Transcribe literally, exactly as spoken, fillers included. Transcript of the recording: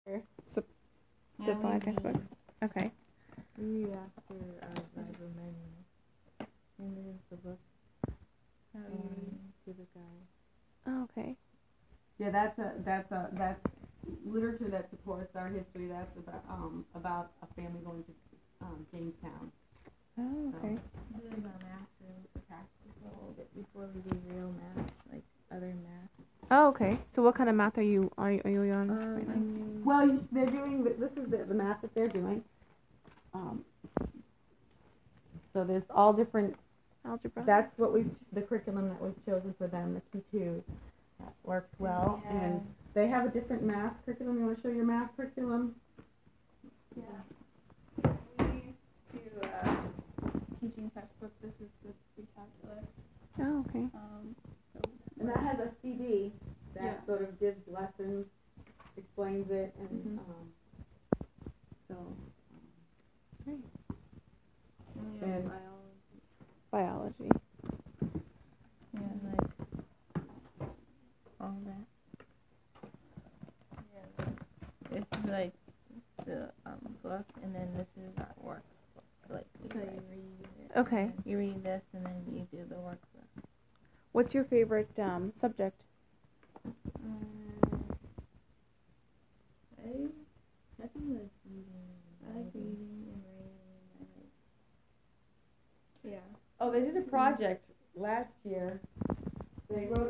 Sup- Yeah, Supply we textbooks. Okay. We read after our Bible manual. And there's the book. How do you read to the guide? Oh, okay. Yeah, that's a, that's a, that's literature that supports our history. That's about, um, about a family going to, um, Jamestown. Oh, okay. This is our math room for practice a little bit before we do real math, like other math. Oh, okay. So what kind of math are you are you, are you on Um, right I now? mean, Well, you, they're doing, the- this is the, the math that they're doing. Um, so there's all different, Algebra. that's what we've, the curriculum that we've chosen for them, the Q two. That works well, Yeah. and they have a different math curriculum. You wanna show your math curriculum? yeah. We do uh, teaching textbook. This is the pre-calculus. Oh, okay. Um, so And that has a C D that Yeah. sort of gives lessons, explains it, and, Mhm. um, so. Great. we have And- biology. Biology. Yeah, like all that. Yeah, like, this is like the um, book, and then this is our workbook. Like we So you write. read it. Okay. And you read this, and then you do the workbook. What's your favorite um, subject? Um, I, I think like reading. I like reading and writing. I like. Yeah. Oh, they did a project last year. They wrote